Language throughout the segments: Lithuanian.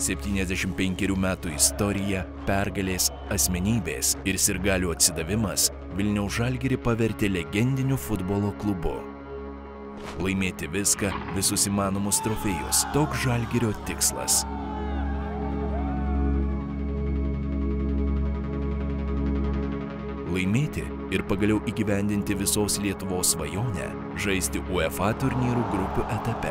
75 metų istorija, pergalės, asmenybės ir sirgalių atsidavimas Vilniaus Žalgirį pavertė legendiniu futbolo klubu. Laimėti viską, visus įmanomus trofėjus – toks Žalgirio tikslas. Laimėti ir pagaliau įgyvendinti visos Lietuvos svajonę – žaisti UEFA turnyrų grupių etape.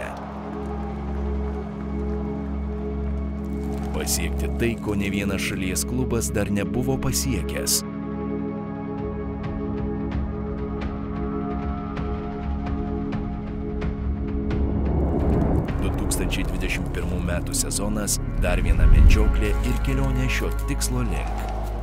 Pasiekti tai, ko ne vienas šalies klubas dar nebuvo pasiekęs. Metų sezonas – dar viena medžioklė ir kelionė šio tikslo link.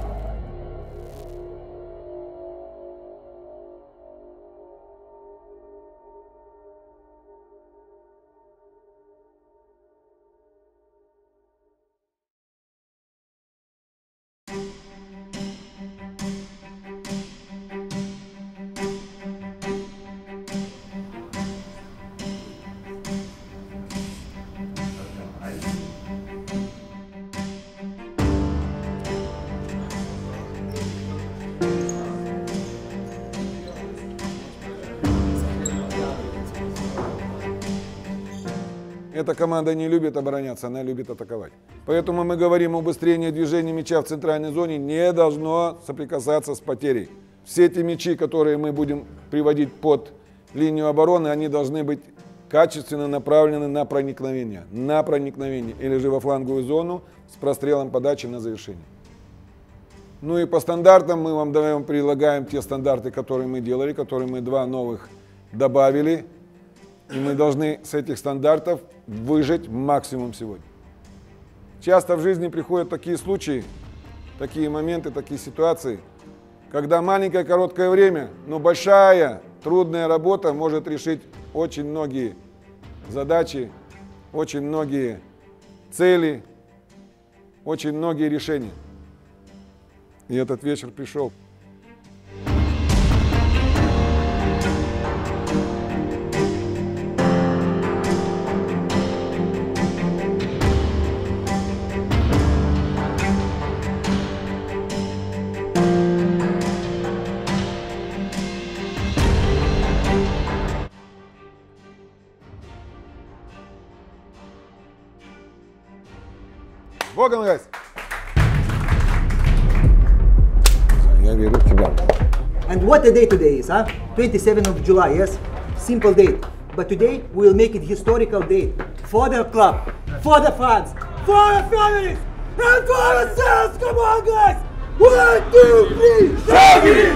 Эта команда не любит обороняться, она любит атаковать. Поэтому мы говорим, убыстрение движения мяча в центральной зоне не должно соприкасаться с потерей. Все эти мячи, которые мы будем приводить под линию обороны, они должны быть качественно направлены на проникновение. Или же во фланговую зону с прострелом подачи на завершение. Ну и по стандартам мы вам предлагаем те стандарты, которые мы делали, которые мы 2 новых добавили. И мы должны с этих стандартов выжать максимум сегодня. Часто в жизни приходят такие случаи, такие моменты, такие ситуации, когда маленькое короткое время, но большая трудная работа может решить очень многие задачи, очень многие цели, очень многие решения. И этот вечер пришел. Богом, guys! Я верю в тебя. And what a day today is, huh? 27th of July, yes? Simple date. But today we will make it historical date. For the club, for the fans, for the families, and for ourselves! Come on, guys! 1, 2, 3, Žalgiris!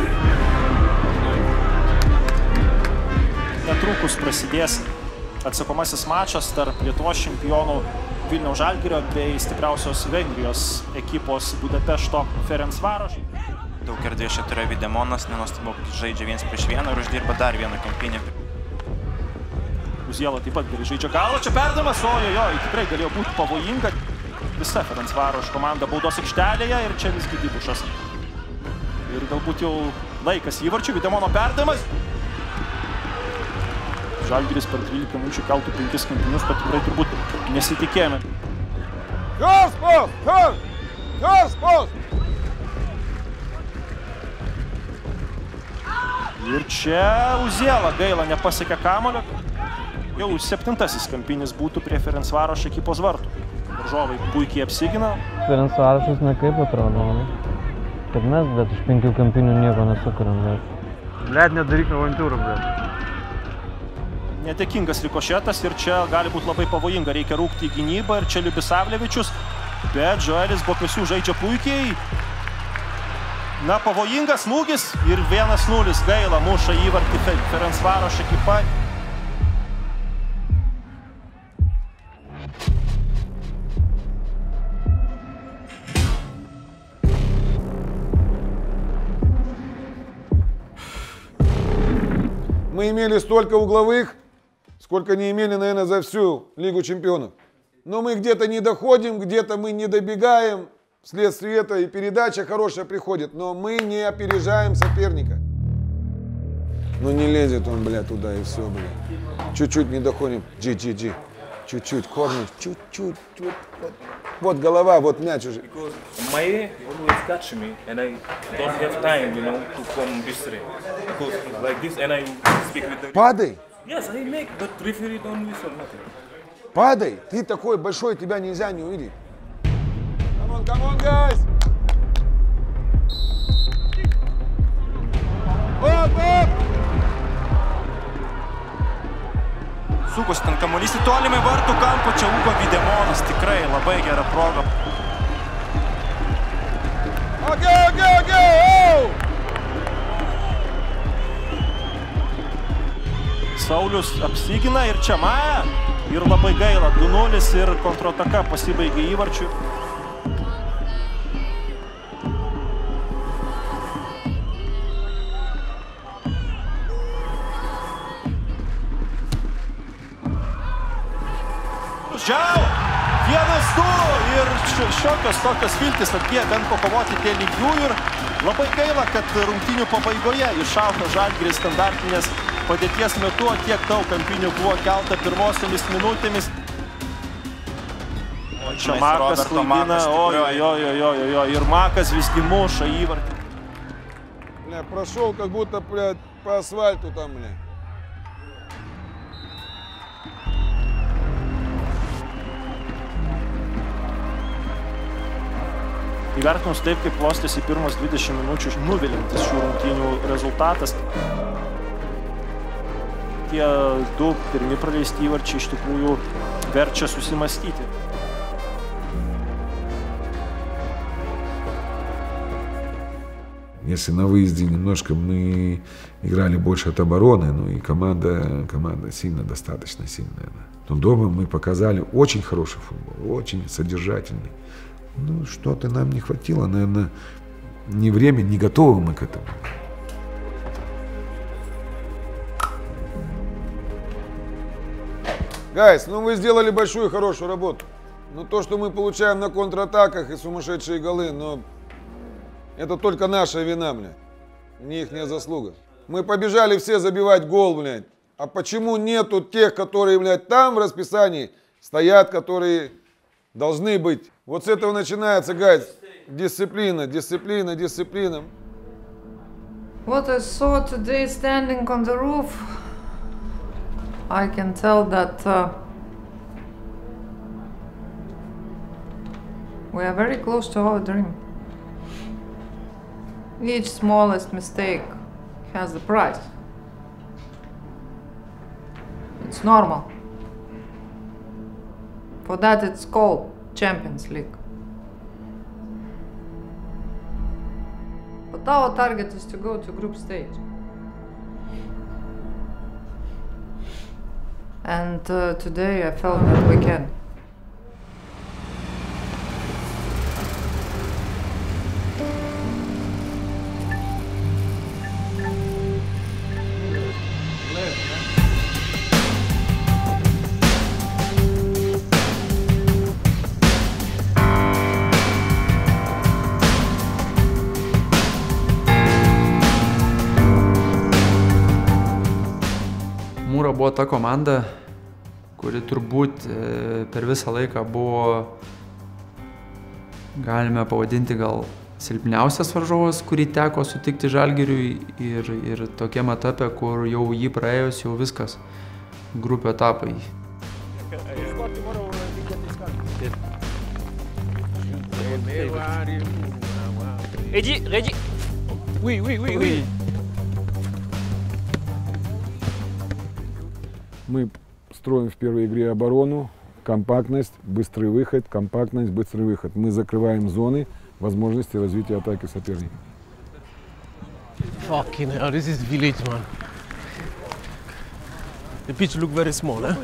Netrukus prasidės atsakomasis mačas tarp Lietuvos čempionų Vilniaus Žalgirio bei stipriausios Vengrijos ekipos Budapešto Ferencvaroš. Daug erdvės čia turėjo Videmonas, nenuostabu, žaidžia 1-1 ir uždirba dar vieną kampinį. Uziela taip pat gerai žaidžia galą, čia perdavimas, ojojoj, tikrai galėjo būti pavojinga. Visa Ferencvaroš komanda baudos aikštelėje ir čia visgi Dibušas. Ir galbūt jau laikas įvarčių, Videmono perdavimas. Žalgiris per 12 minučių keltų 5 kampinius, bet tikrai turbūt nesitikėjome. Ir čia Uziela gaila nepasiekė kamuolio. Jau 7-asis kampinis būtų prie Ferencvaroš ekipos vartų. Varžovai puikiai apsigina. Ferencvarošas nekaip atrodo. Kad mes, bet iš 5 kampinių nieko nesukuriam. Blet, nedaryk avantūrų, blet. Netekingas rikošetas ir čia gali būti labai pavojinga. Reikia rūkti į gynybą ir čia Liubisavlevičius, bet Joelis Bokvesių žaidžia puikiai. Na, pavojingas smūgis ir 1-0 gaila muša įvartį Ferencvaroš ekipa. Мы имели столько угловых, сколько не имели, наверное, за всю Лигу чемпионов. Но мы где-то не доходим, где-то мы не добегаем. Вследствие этого и передача хорошая приходит, но мы не опережаем соперника. Ну не лезет он, бля, туда и все, бля. Чуть-чуть не доходим. Джи. Чуть-чуть, корни, чуть-чуть. Вот голова, вот мяч уже. Because my always catch me and I don't have time, you know, to come this way. Because like this and I speak with the... Падай, Yes, I make, but referee don't whistle nothing. падай. Ты такой большой, тебя нельзя не увидеть. Come on, guys. Up. Sukosi ten kamuolys į tolimą vartų kampą, čia Ugo Videmonas, tikrai labai gera proga. Okay. Saulius apsigina ir čia Maja. Ir labai gaila, 2-0 ir kontrataka pasibaigė įvarčiu. Žiau, 1-2 ir šiokios tokios viltis atėjo bent pakovoti dėl lygių ir labai gaila, kad rungtynių pabaigoje iššauta Žalgiris standartinės padėties metu, tiek daug kampinių buvo kelta pirmosiomis minutėmis. Čia Markas klaidina, oi, ir Makas visgi muša įvartį. Бля, прошел как будто, блядь, по асфальту там, бля. Įvertinus taip, kaip klostėsi pirmas 20 minučių nuvilintis šių rungtynių rezultatas. Tie du pirmi praleisti įvarčiai iš tikrųjų verčia susimastyti. Если на выезде немножко мы играли больше от обороны, ну и команда сильно, достаточно сильная. Да. Но дома мы показали очень хороший футбол, очень содержательный. Ну, что-то нам не хватило, наверное, ни время, не готовы мы к этому. Гайс, ну вы сделали большую хорошую работу. Но то, что мы получаем на контратаках и сумасшедшие голы, но это только наша вина, блядь. Не ихняя заслуга. Мы побежали все забивать гол, блядь. А почему нету тех, которые, блядь, там в расписании стоят, которые должны быть? Вот с этого начинается, гайс, дисциплина. What I saw today standing on the roof, I can tell that we are very close to our dream. Each smallest mistake has a price. It's normal. For that it's called Champions League. But our target is to go to group stage. And today I felt that we can. Mūra buvo ta komanda, kuri turbūt per visą laiką buvo, galime pavadinti gal silpniausias varžovas, kurį teko sutikti Žalgiriui ir tokiam etape, kur jau jį praėjus jau viskas, grupių etapai. Ready? Oui. Мы строим в первой игре оборону, компактность, быстрый выход, Мы закрываем зоны, возможности развития атаки соперника. Fucking hell, this is village, man. The pitch look very small, eh?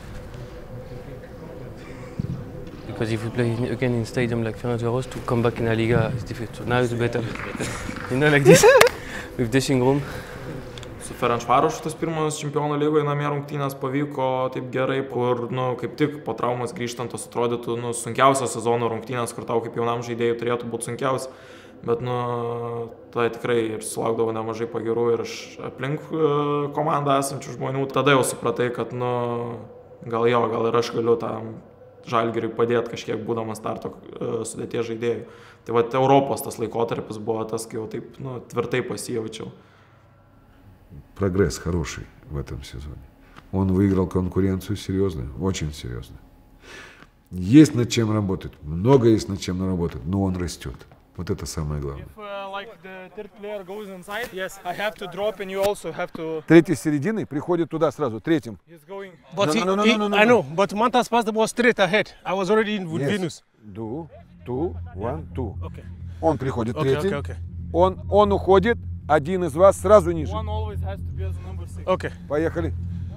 Because if we play again in stadium like Ferencváros, to come back in a Liga is difficult. So now it's better. You know, like this, with dressing room. Su Ferencvárosu šitas pirmas čempionų lygoje namie rungtynės pavyko taip gerai, kur, kaip tik po traumas grįžtant tos atrodytų, sunkiausios sezono rungtynės, kur tau kaip jaunam žaidėjui turėtų būti sunkiausia. Bet, tai tikrai ir sulaukdavo nemažai pagirų ir iš aplink komandą esančių žmonių. Tada jau supratai, kad, gal ir aš galiu tam Žalgiriui padėti kažkiek būdamas starto sudėties žaidėjų. Tai va, Europos tas laikotarpis buvo tas, kai jau taip, твердой pasijaučiau. Прогресс хороший в этом сезоне. Он выиграл конкуренцию серьезную, очень серьезную. Есть над чем работать, много есть над чем работать, но он растет. Вот это самое главное. Третий с середины приходит туда сразу, третьим. But I know, but Mantas passed was straight ahead. I was already in with Venus. 2, 1, 2. Okay. Он приходит третьим, Okay. он уходит, один из вас сразу ниже. One always has to be as a number 6. Okay. Поехали.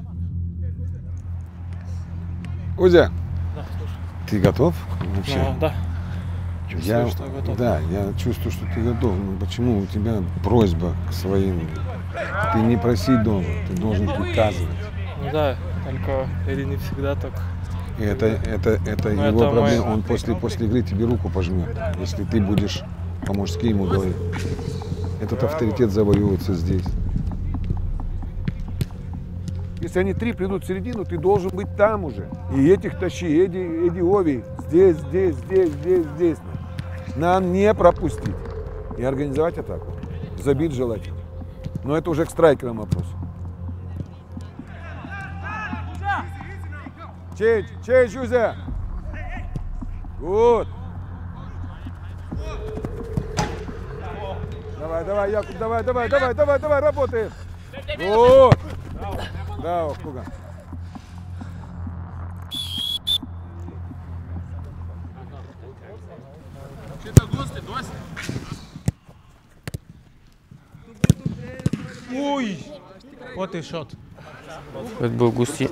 Узя, ты готов вообще? Да. Я чувствую, что ты готов. Но почему у тебя просьба к своим? Ты не просить должен, ты должен приказывать. Ну да, только Эдди не всегда так. Это его проблема. Он после игры тебе руку пожмет, если ты будешь по-мужски ему говорить. Этот авторитет завоевывается здесь. Если они 3 придут в середину, ты должен быть там уже. И этих тащи, Эдди Ови, здесь. Нам не пропустить. И организовать атаку. Забить желательно. Но это уже к страйкерам вопрос. Change, Юзя. Good. Давай, Якуб, давай, работаем. Вот. Да, Куга. Ой, what a shot. It был Густи.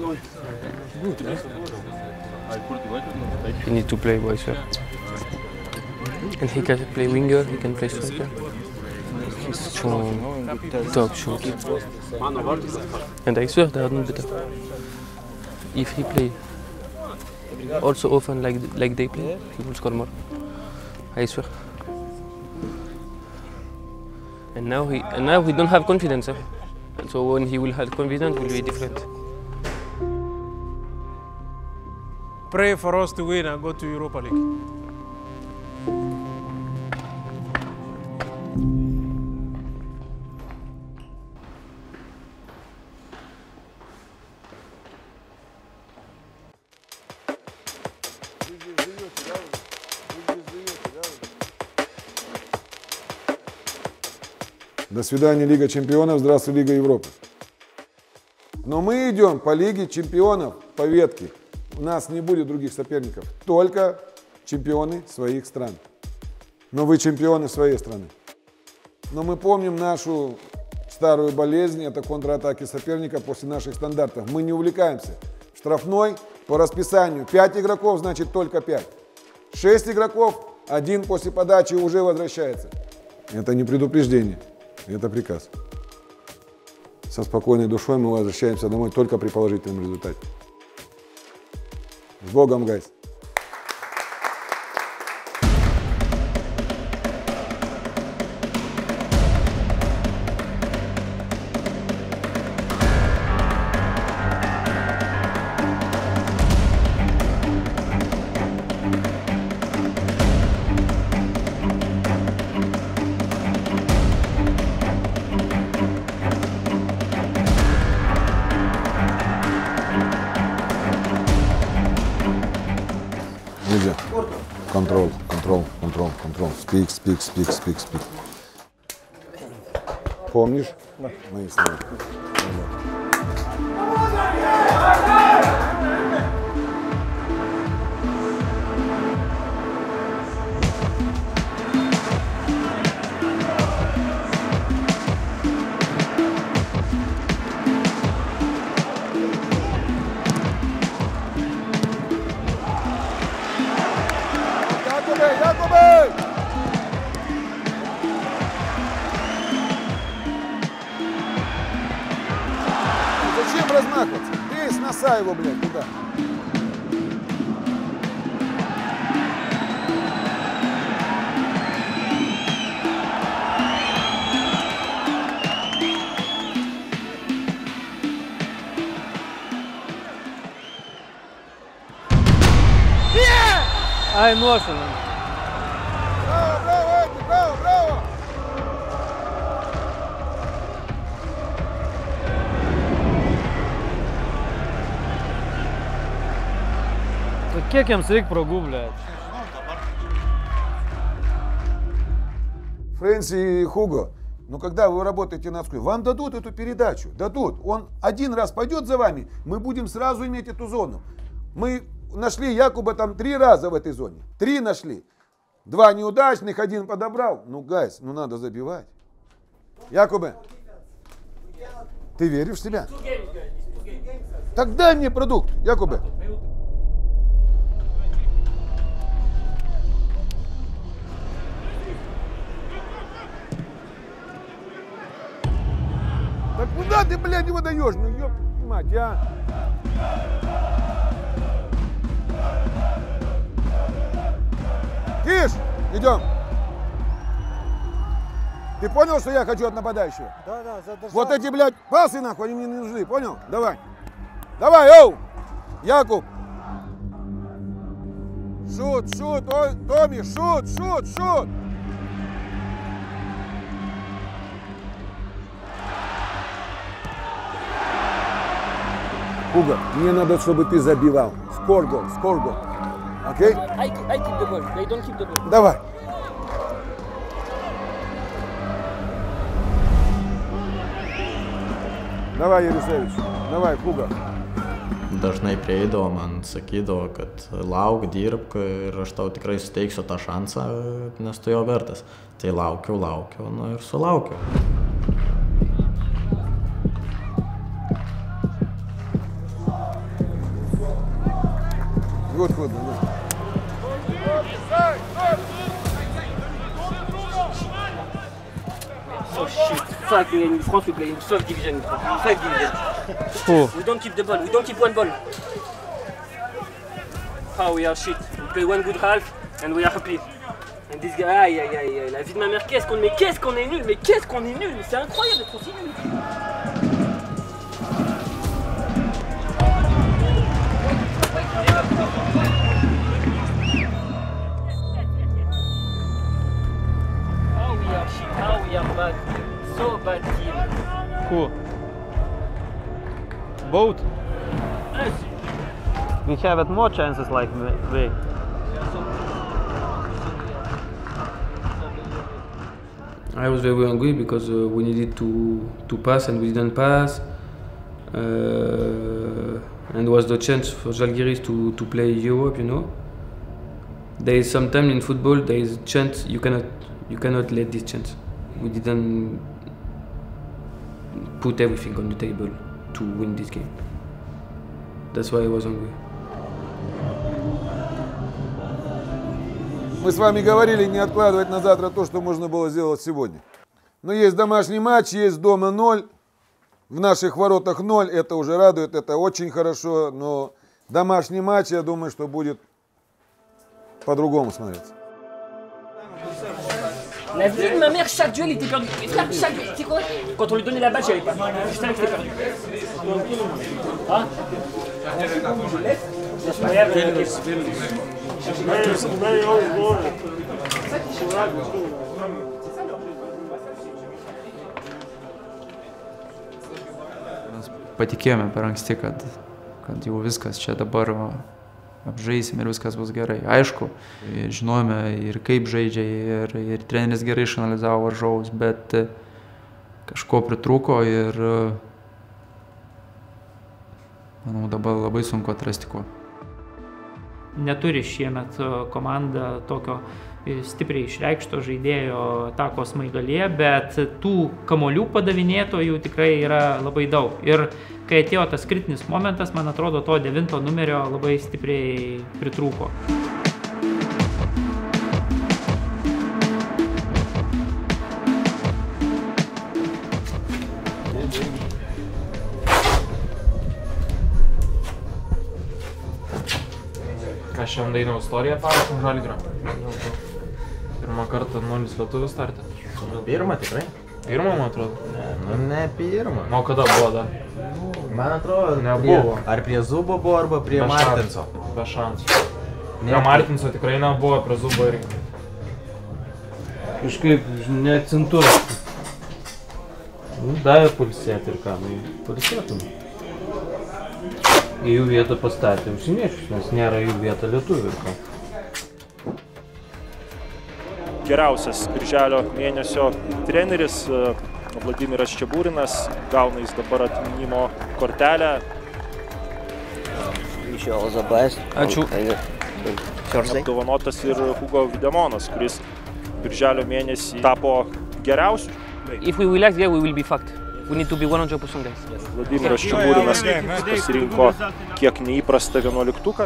He need to play vice versa. And he can play winger, he can play striker. He's strong, top shot. And I swear they are not better. If he play also often like they play, he will score more. I swear. And now he don't have confidence. So when he will have confidence, it will be different. Pray for us to win and go to Europa League. До свидания, Лига чемпионов, здравствуй, Лига Европы. Но мы идем по Лиге чемпионов, по ветке. У нас не будет других соперников, только чемпионы своих стран. Но вы чемпионы своей страны. Но мы помним нашу старую болезнь, это контратаки соперника после наших стандартов. Мы не увлекаемся. Штрафной по расписанию 5 игроков, значит только 5. 6 игроков, 1 после подачи уже возвращается. Это не предупреждение, это приказ. Со спокойной душой мы возвращаемся домой только при положительном результате. С Богом, гайс! Контроль. Спик. Помнишь? Да. Мои слова. Зачем размахиваться? Бей с носа его, блядь, туда. Ai, nuošalim. Bravo, Eiki, bravo! Kiek jiems reikia progų, blėt? Фрэнси и Хуго, ну когда вы работаете на вскую, вам дадут эту передачу, дадут. Он один раз пойдет за вами, мы будем сразу иметь эту зону. Мы нашли Якуба там 3 раза в этой зоне. 3 нашли. 2 неудачных, 1 подобрал. Ну, гайс, ну надо забивать. Якубе, ты веришь в себя? Так дай мне продукт, Якубе. Так куда ты, блядь, его даешь? Ну, ёб мать, а? Киш, идем. Ты понял, что я хочу от нападающего? Да, задержал. Вот эти, блядь, пасы, нахуй, они мне не нужны, понял? Давай. Давай, оу! Якуб! Шут, ой, Томми, шут! Хуга, мне надо, чтобы ты забивал. Скоргол. Окей? I keep the ball. They don't keep the ball. Давай. Давай, Jerusėvič. Давай, Huga. Dažnai prieidavo, man sakydavo, kad lauk, dirbk ir aš tau tikrai suteiksiu tą šansą, nes tu jo vertas. Tai laukiau, nu ir sulaukiau. Good, good. Oh shit. Fuck, in France we play in 12 division. 5 division. Oh. We don't keep the ball. We don't keep one ball. Oh, we are shit. We play one good half and we are happy. And this guy, aïe, la vie de ma mère, qu'est-ce qu'on est nul, c'est incroyable d'être aussi nul. We are bad. So bad team. Cool. Both? Yes. We have more chances like they. I was very angry because we needed to pass and we didn't pass. And it was the chance for Žalgiris to play Europe, you know. There is sometimes in football there is a chance you cannot let this chance. We didn't put everything on the table to win this game. That's why I was angry. Мы с вами говорили не откладывать на завтра то, что можно было сделать сегодня. Но есть домашний матч, есть дома 0. В наших воротах 0. Это уже радует, это очень хорошо. Но домашний матч, я думаю, что будет по-другому смотреться. La vie de ma mère, chaque duel était perdu. Et frère, chaque duel, tu sais quoi? Quand on lui donnait la balle, j'avais pas. Je savais que c'était perdu. Hein? Mes patikėjome per anksti, kad jau viskas čia dabar apžaisim ir viskas bus gerai. Aišku, žinojome ir kaip žaidžia, ir treneris gerai išanalizavo varžovus, bet kažko pritrūko ir manau dabar labai sunku atrasti ko. Neturi šiemet komanda tokio stipriai išreikšto žaidėjo atakos smaigalyje, bet tų kamuolių padavinėtojų tikrai yra labai daug. Ir kai atėjo tas kritinis momentas, man atrodo, to 9 numerio labai stipriai pritrūko. Ką šiandien Dainiaus istoriją parašom Žalgirio? Pirmą kartą 0 lietuvių startė. Pirmą tikrai? Pirmą, man atrodo? Ne pirmą. O kada buvo dar? Man atrodo, nebuvo. Ar prie Zubo buvo, arba prie Martinso. Be šansų. Ne, Martinso tikrai nebuvo prie Zubo irgi. Kažkaip neakcentuoju. Davė pulsėti ir ką, pulsėtum. Į jų vietą pastatė užsieniečius, nes nėra jų vieta lietuvių ir ką. Geriausias birželio mėnesio treneris Vladimiras Čeburinas, gauna jis dabar atminimo kortelę. Ačiū. Apdovanotas ir Hugo Videmonas, kuris birželio mėnesį tapo geriausiu. If we relax, yeah, we will be fucked. We need to be 100% guys. Vladimiras Čeburinas pasirinko kiek neįprastą 11-tuką.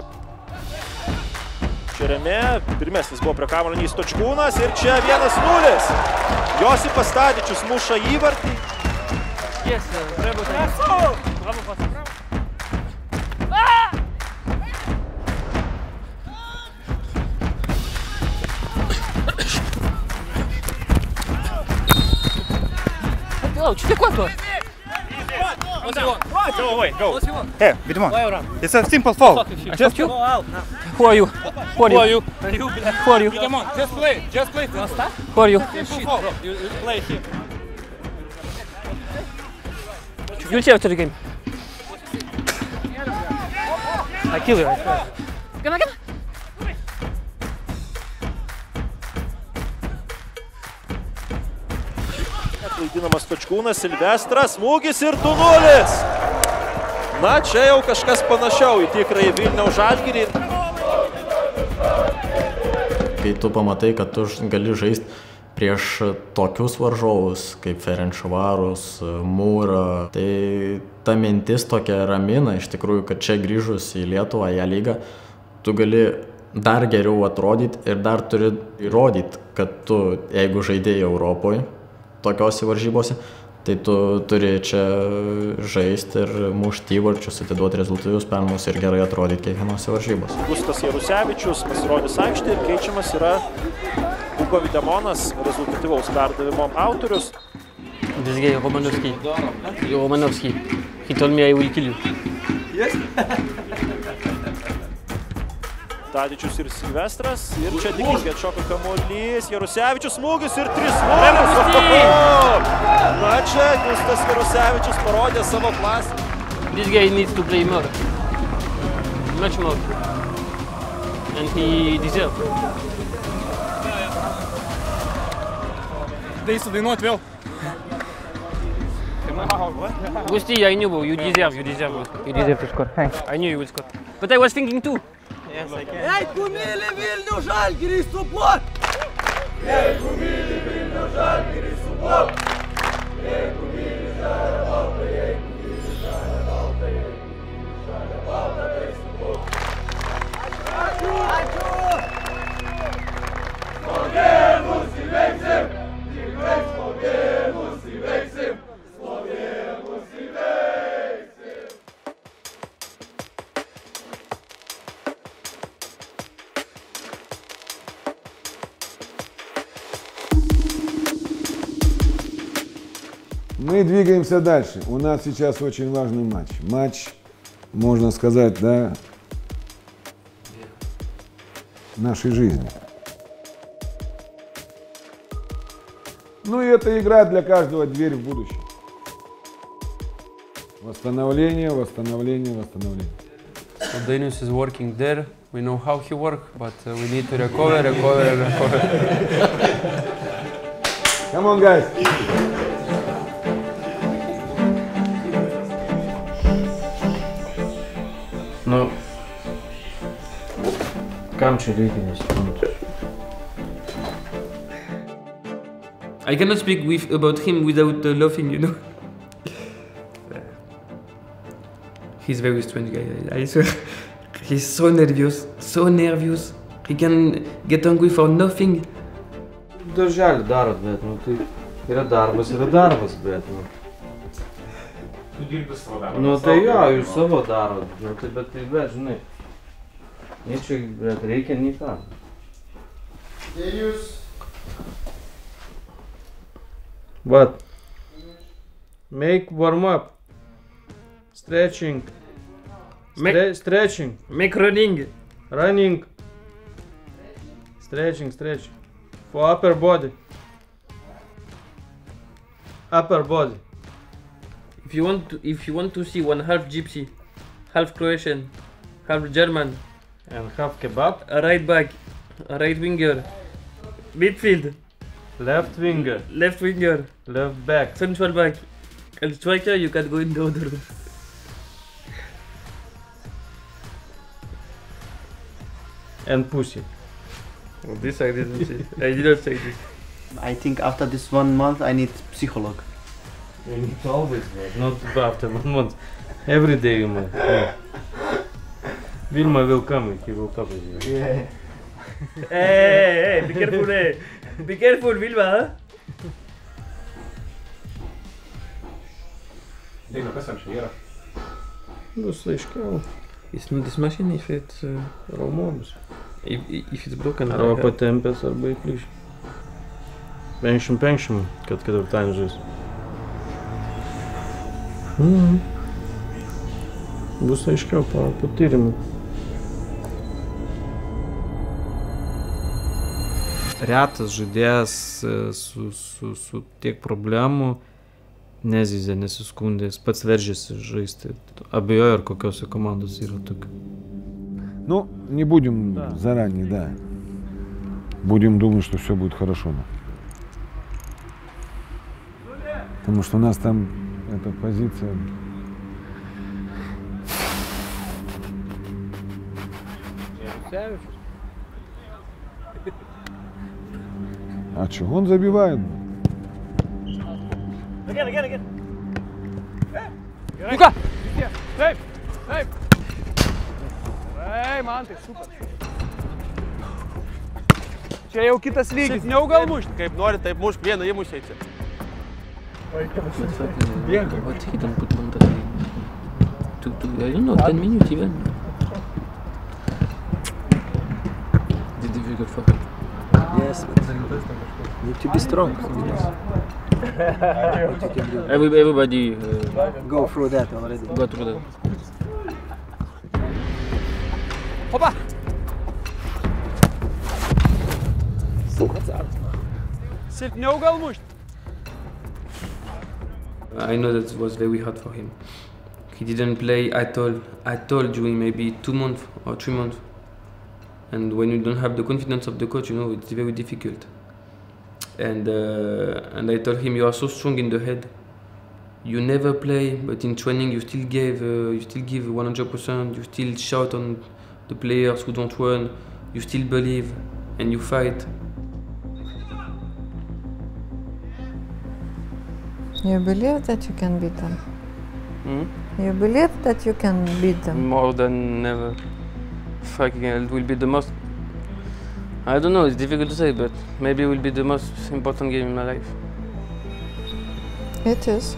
Čeremė, pirmesnis buvo prie kamuolio Stočkūnas ir čia 1-0. Josipas Tadičius muša įvartį. Yes, bravo. Bravo, bravo. Tu fais quoi toi? Go away, go. Hey, Vidimon. It's a simple foul. Just you? Who are you? Who are you? Who are you? Vidimon, just play. Just play. Who are you? You play here. You'll see after the game. I kill you. Come on. Klaidinamas Stočkūnas, Silvestras, smūgis ir 2-0. Na, čia jau kažkas panašiau į tikrąjį Vilniaus Žalgirį. Kai tu pamatai, kad tu gali žaisti prieš tokius varžovus kaip Ferencvarus, Mūrą, tai ta mintis tokia ramina, iš tikrųjų, kad čia grįžus į Lietuvą, į lygą, tu gali dar geriau atrodyti ir dar turi įrodyti, kad tu, jeigu žaidėjai Europoje, tokiose varžybose, tai tu turi čia žaisti ir mušti įvarčius, atiduoti rezultatus, permus ir gerai atrodyti kiekvienose varžybose. Gustas Jarusevičius pasirodys aikštėje ir keičiamas yra Hugo Videmonas, rezultatyvaus perdavimo autorius. This guy, Romanovski. He told me I will kill you. Yes. Tadičius ir Silvestras. Ir čia Dikis atšoka kamuolys. Jarusevičius smūgis ir 3-0. Na čia Gustas Jarusevičius parodė savo klasę. This guy needs to play more. Much more. And he deserves. Dai sudainuot vėl. Gusti, I knew you deserve. You deserve to score. I knew you will score. But I was thinking too. Jeigu myli Vilnių Žalgirį, suplok! Jeigu myli Vilnių Žalgirį, suplok! Jeigu myli žalia balta, jeigu myli žalia balta, jeigu myli žalia balta, tai suplok! Ačiū! Ačiū! Slovėnus įveiksim! Tikrai Slovėnus įveiksim! Slovėnus įveiksim! Мы двигаемся дальше. У нас сейчас очень важный матч. Матч, можно сказать, да, нашей жизни. Ну и это игра для каждого, дверь в будущее. Восстановление, восстановление, восстановление. So Dainius is working there. We know how he works, but we need to recover. Come on, guys. Nu, kam čia reikia, nesuprantu. I cannot speak about him without laughing, you know. He's very strange guy, I swear. He's so nervous. He can get angry for nothing. Darželį darot, bet, nu, tai yra darbas, bet, nu. Tu dirbi savo darbą. Nu, tai jo, jūs savo darot, nu, tai bet, žinai. Nei čia, bet, reikia nei ką. What? Make warm up. Stretching. Make running. Stretching, stretch. For upper body. Upper body. If you want to see one half gypsy, half Croatian, half German, and half kebab, a right back, a right winger, midfield, left winger, left back, central back, and striker, you can go in the other room. And pussy. Well, this I didn't say. I did not say this. I think after this 1 month I need psycholog. You need always work, not after 1 month. Every day you must. Yeah. Vilma will come, he will talk with you. Yeah. Hey, be careful, hey. Be careful, Vilma, huh? Bus aiškiau. It's not this machine if it's Raumonis. If it's broken. Arba patempęs, arba įplyšęs. 50-50, kad ketvirtadienį žais. Bus aiškiau po tyrimų. Retas žaidėjas su tiek problemų nezyzė, nesiskundė, jis pats veržėsi žaisti. Abejoju, ar kokiose командос yra tokių. Ну, не будем заранее, да. Будем думать, что все будет хорошо. Потому что у нас там эта позиция... А что, он забивает. Again. Luka! Taip! Mantai, super. Čia jau kitas lygis. Silpniau gal mušti, kaip nori, taip mušk vieną įmušę čia. What he don't put on the I don't know, 10 minutes even. It's difficult for him. Yes, but need to be strong. Everybody go through that already. Go through that. Hopa! Silpniau gal mušti. I know that it was very hard for him. He didn't play at all during maybe 2 months or 3 months. And when you don't have the confidence of the coach, you know, it's very difficult. And I told him, you are so strong in the head. You never play, but in training you still give 100%. You still shout on the players who don't run. You still believe, and you fight. You believe that you can beat them? You believe that you can beat them? More than ever. Fucking hell, it will be the most... I don't know, it's difficult to say, but maybe it will be the most important game in my life. It is.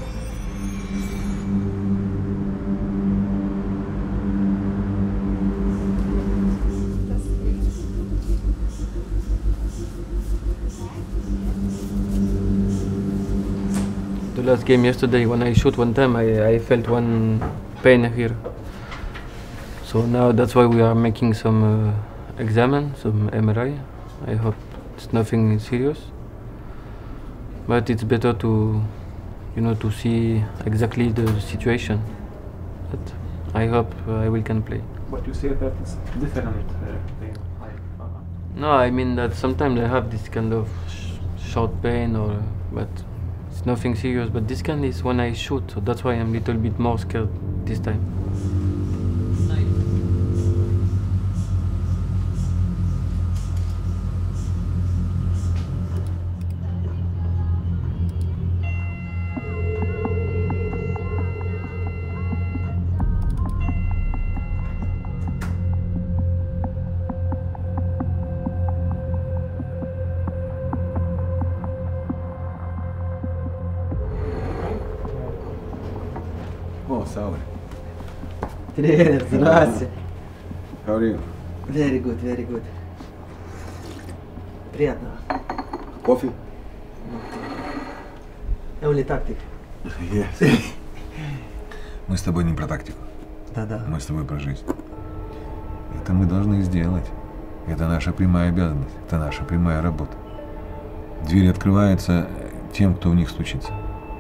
The last game yesterday, when I shoot one time, I felt one pain here. So now that's why we are making some exam, some MRI. I hope it's nothing serious. But it's better to, to see exactly the situation. But I hope I can play. But you say that it's different. No, I mean that sometimes I have this kind of short pain, but it's nothing serious. But this kind is when I shoot, so that's why I'm a little bit more scared this time. Oh, Saul. Trainer, здравствуйте. How are you? Very good, very good. Приятно. Кофе? Only tactic. Yes. Мы с тобой не про тактику. Да. Мы с тобой про жизнь. Это мы должны сделать. Это наша прямая обязанность, это наша прямая работа. Двери открываются тем, кто в них стучится.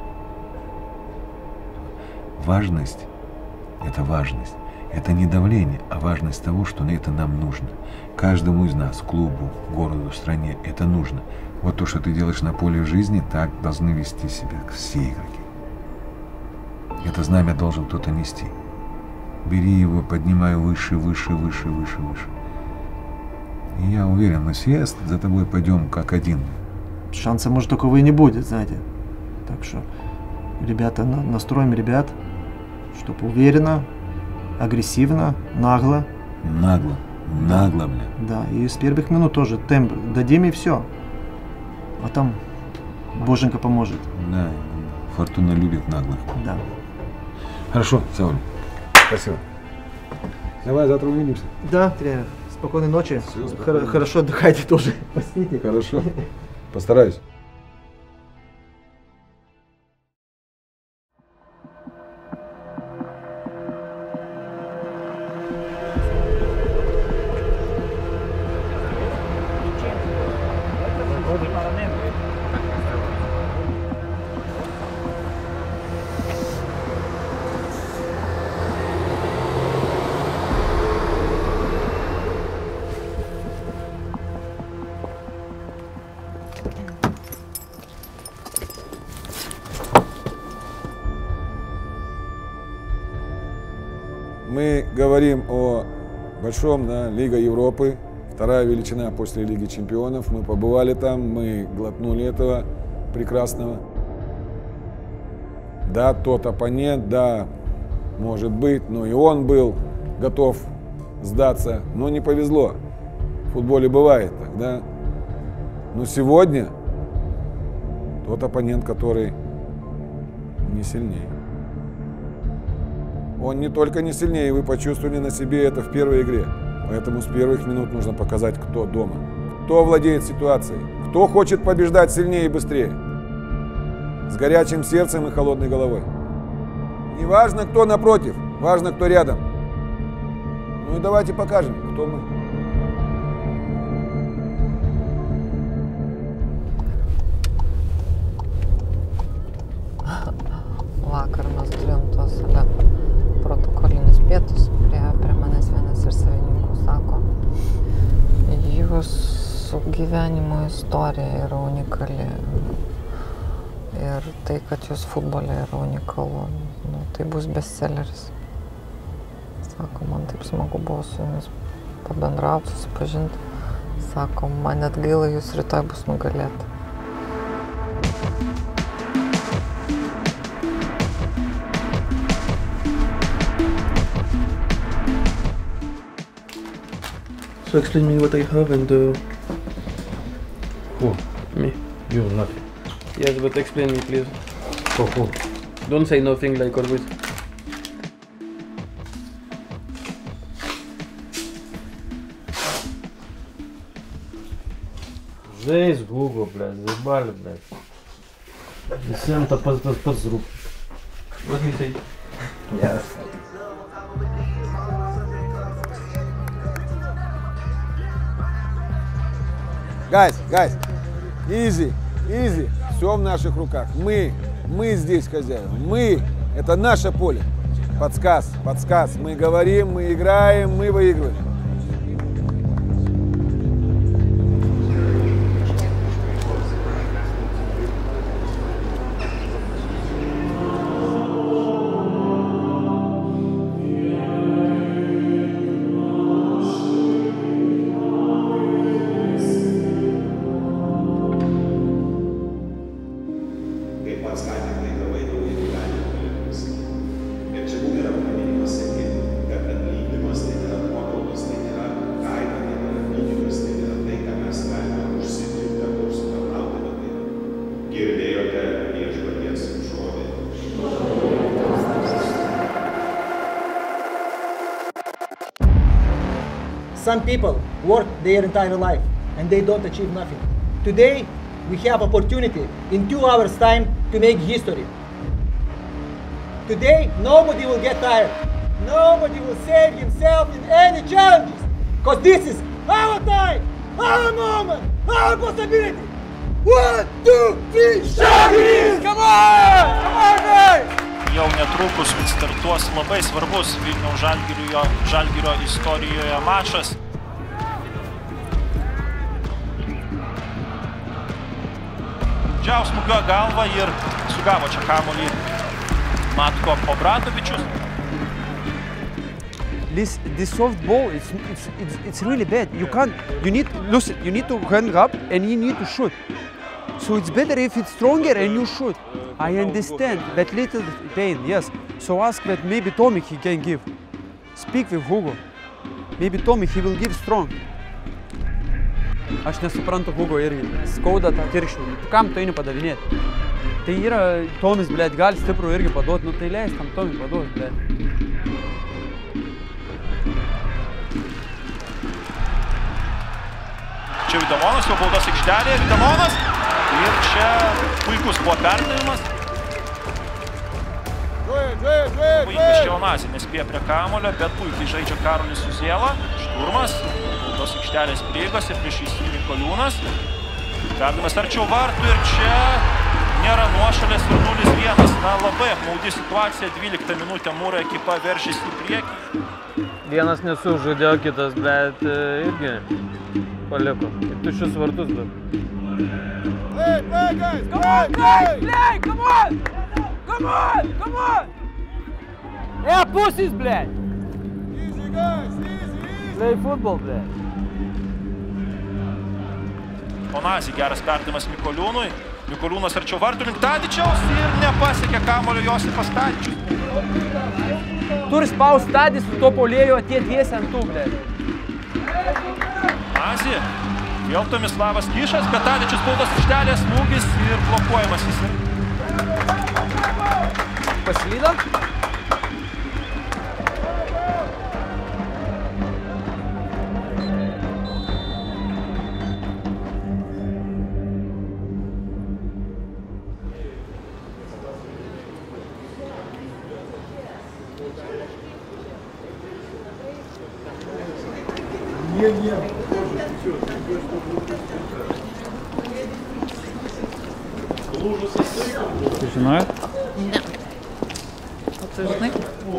Важность – это важность. Это не давление, а важность того, что это нам нужно. Каждому из нас, клубу, городу, стране это нужно. Вот то, что ты делаешь на поле жизни, так должны вести себя все игроки. Это знамя должен кто-то нести. Бери его, поднимай выше, выше, выше, выше, выше. И я уверен, мы все за тобой пойдем как один. Шанса, может, такого и не будет, знаете. Так что, ребята, настроим ребят, чтобы уверенно, агрессивно, нагло. Нагло, нагло, бля. Да, и с первых минут тоже темп дадим и все. А там Боженька поможет. Да, Фортуна любит наглых. Да. Хорошо, Сауль. Спасибо. Давай, завтра увидимся. Да, тренер. Спокойной ночи. Хорошо отдыхайте тоже. Поспите. Хорошо. Постараюсь. Мы говорим о большом, да, Лига Европы, вторая величина после Лиги Чемпионов. Мы побывали там, мы глотнули этого прекрасного. Да, тот оппонент, да, может быть, но и он был готов сдаться, но не повезло. В футболе бывает так, да. Но сегодня тот оппонент, который не сильнее. Он не только не сильнее, вы почувствовали на себе это в первой игре. Поэтому с первых минут нужно показать, кто дома, кто владеет ситуацией, кто хочет побеждать сильнее и быстрее. С горячим сердцем и холодной головой. Не важно, кто напротив, важно, кто рядом. Ну и давайте покажем, кто мы. Vakar mes turėjom tuos protokolinius pietus prie manęs vienas iš savininkų sako, jūsų gyvenimo istorija yra unikali ir tai, kad jūs futbole yra unikalu, nu, tai bus bestselleris. Sako, man taip smagu buvo su jumis pabendrauti, susipažinti. Sako, man net gaila, jūs rytoj bus nugalėta. So explain me what I have and Who? Me. You nothing. Yes, but explain me, please. Who? Don't say nothing like always. Жесть, Google, блядь, заебали, блядь. И всем-то под зруб. What he say? Yes. Guys, easy, все в наших руках. Мы здесь хозяева, это наше поле. Подсказ, мы говорим, мы играем, мы выигрываем. Some people work their entire life and they don't achieve nothing. Today, we have opportunity in 2 hours time to make history. Today, nobody will get tired. Nobody will save himself in any challenges. Because this is Our time! Our moment! Our possibility! 1, 2, 3, Žalgiris! Come on! Come on, guys! Jau netrukus startuos labai svarbus Vilniaus Žalgirio istorijoje mačas. Džiaus smūgio galvą ir sugavo čia kamuolį Matko Obradovičius. This soft ball, it's really bad. You need to hang up and you need to shoot. So it's better if it's stronger and you shoot. I understand that little pain, yes. So ask that maybe Tommy he can give. Speak with Hugo. Maybe Tommy he will give strong. Aš nesuprantu Hugo irgi. Skauda tą kirkšnį. Kam tu eini padavinėti? Tai yra Tomis, blėt, gali stiprų irgi paduoti, nu tai leis tam Tomį paduoti, blėt. Čia Videmonas, jau baudos aikštelėje, Videmonas. Ir čia puikus buvo perdavimas. Puikas Šionazė nespėjo prie kamulio, bet puikiai žaidžia Karolis Uzėla. Šturmas, baudos aikštelės prieigose, prieš jį Mikoliūnas. Perdavimas arčiau vartų ir čia nėra nuošalės ir 0-1. Na, labai apmaudi situacija, 12 minutė Mūro ekipa veržėsi į priekį. Vienas nesužaidė, kitas, bet irgi paliko. Ir tuščius vartus, bet. Play, guys! Come on, play! Come on! Come on! Come on! Yeah, pussies, blėt! Easy, guys! Easy! Play football, blėt! Onazį geras perdavimas Mikoliūnui. Mikoliūnas arčiau vartų link Tadičiaus ir nepasiekė kamuolio Josipas Tadičius. Turi spaust Tadis su to puolėjo atėjo tiesiai ant tų, blėt. Onazį. Vėl Tomislavas Kišas, bet Tadičius baudos aikštelės smūgis ir blokuojamas jis. Pašlydo? Ты žinai? Ne. O tu žinai?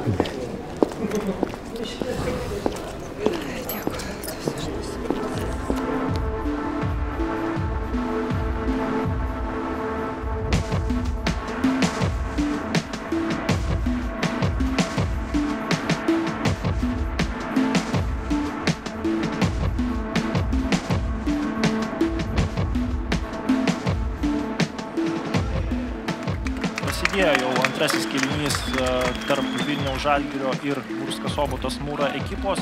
Prasidėjo jau antrasis kėlinys tarp Vilniaus Žalgirio ir Murska Sobotos Mūra ekipos.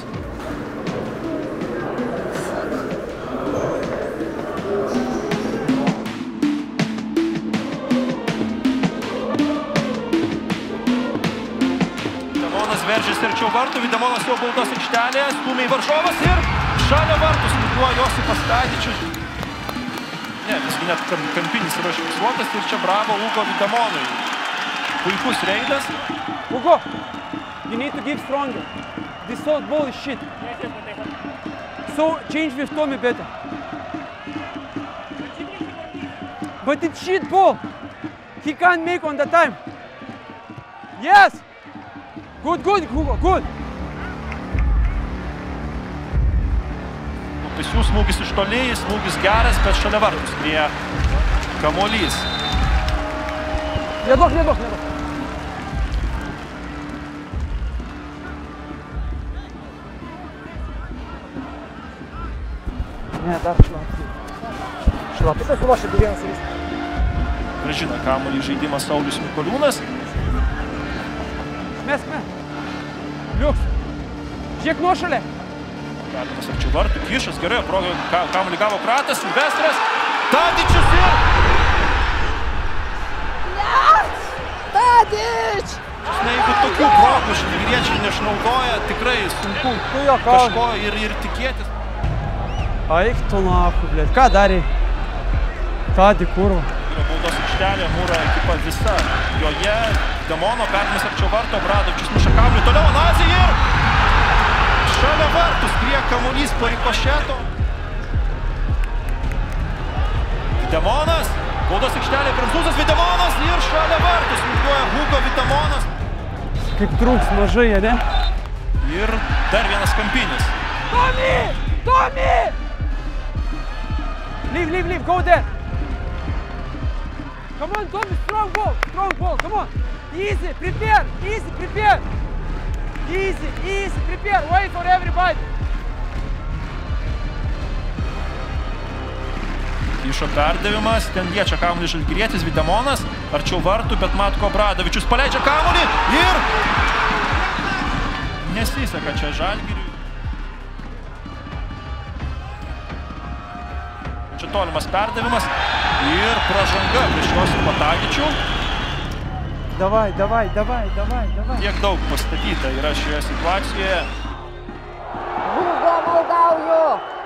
Videmonas veržėsi arčiau vartų, Videmonas jau baudos aikštelėje, stūmė į varžovas ir šalia vartų smūgiuoja Josipas Tadičius. Ne, visgi net kampinis yra užfiksuotas ir čia bravo Ugo Videmonui. Puikus reidas. Ugo, you need to give stronger. This soft ball is shit. So change with Tommy better. But it's shit ball. He can't make on the time. Yes. Good, Hugo, good. Pisių smūgis iš toliai, smūgis geras, bet šalia vartų skrieja kamuolys. Neduok. Ne, dar šlapi. Tai sulošė du vienas ir jis. Grąžina kamuolį žaidimas Saulius Mikoliūnas. Meskme. Liuks. Žiek nuošalė. Perdavimas arčiau vartų, Kišas, gerai, kamuolį gavo Kratas, Silvestras, Tadičius ir... Tadič! Jeigu tokių progų žalgiriečiai neišnaudoja, tikrai sunku kažko ir tikėtis. Aik tu nahu, blėt, ką darė? Tadi, kurva. Baudos aikštelė, Mūra ekipa visa. Joje Demono perdavimas arčiau vartų, Obradovičius muša kamuolį, toliau Onazį ir... šalia vartų skrieja kamuolys po rikošeto. Videmonas, baudos aikštelė Prancūzas, Videmonas ir šalia vartų smūgiuoja Hugo Videmonas. Kaip trūks mažai, ne? Ir dar vienas kampinis. Tommy! Tommy! Leave, go there! Come on, Tommy, strong ball, come on! Easy, prepare! Easy, prepare! Wait for everybody! Kyšo perdavimas, ten liečia kamuolį žalgirietis, Videmonas, arčiau vartų, bet Matko Obradovičius paleidžia kamuolį ir nesiseka čia Žalgiriui. Čia tolimas perdavimas ir pražanga prieš Josipą Tadičių. Davai. Tiek daug pastatyta yra šioje situacijoje. Hugo, maldauju!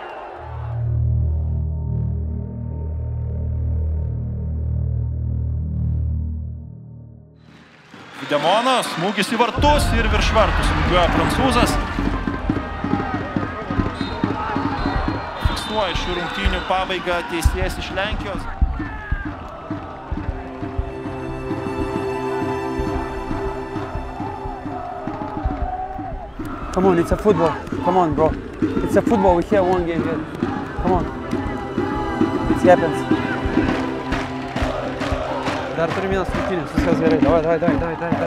Videmonas, smūgis į vartus ir virš vartų smūgiuoja Prancūzas. Fiksuoja šių rungtynių pabaigą teisėjas iš Lenkijos. Come on, it's a football. Come on, bro. It's a football. We have one game here. Come on. It happens. Dar turim vienas rungtynės, viskas gerai. Davai.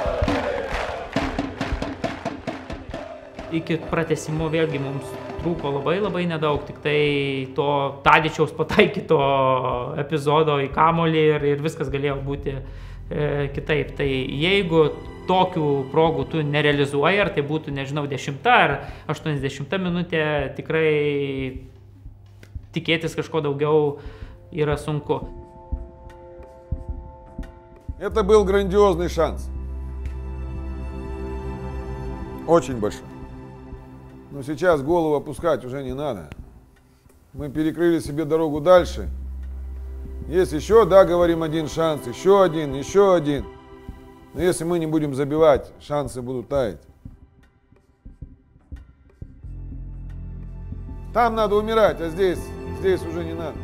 Iki pratęsimo vėlgi mums trūko labai nedaug, tik tai to Tadičiaus pataikyto epizodo į kamuolį ir viskas galėjo būti kitaip. Tai jeigu tokių progų tu nerealizuoji, ar tai būtų, nežinau, 10 ar 80 minutė, tikrai tikėtis kažko daugiau yra sunku. Это был грандиозный шанс. Очень большой. Но сейчас голову опускать уже не надо. Мы перекрыли себе дорогу дальше. Есть еще, да, говорим, один шанс, еще один. Но если мы не будем забивать, шансы будут таять. Там надо умирать, а здесь уже не надо.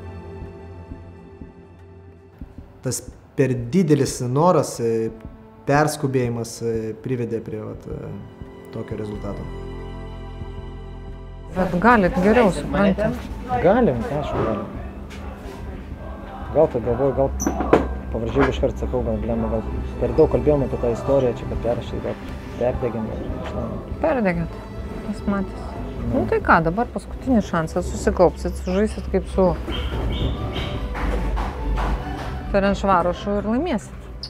Tas per didelis noras, perskubėjimas privedė prie tokio rezultato. Bet galit geriau supranti. Galim, aišku, galim. Gal tai galvoju, gal pavaržybų iškart sakau, gal per daug kalbėjom apie tą istoriją, čia kad perrašai, gal perdegėm. Perdegėt, tas matys. Nu tai ką, dabar paskutinis šansas, susikaupsit, sužaisit kaip su Ferencvarošu ir laimėsit.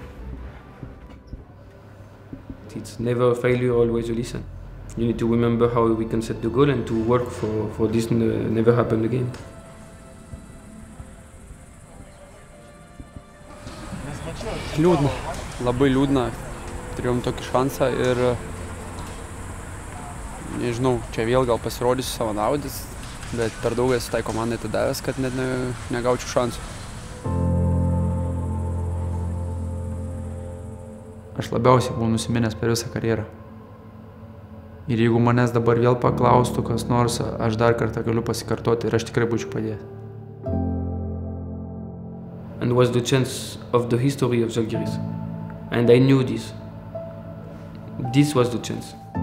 It's never a failure, always a lesson. You need to remember how we can set the goal and to work for this never happen again. Liūdna, labai liūdna. Turėjom tokį šansą ir nežinau, čia vėl gal pasirodysiu savanaudis, bet per daug esu tai komandai atidavęs, kad net negaučiau šansų. Aš labiausiai buvau nusiminęs per visą karjerą. Ir jeigu manęs dabar vėl paklaustų kas nors, aš dar kartą galiu pasikartoti ir aš tikrai būčiau padėjęs. And was the chance of the history of Žalgiris. And I knew this. This was the chance.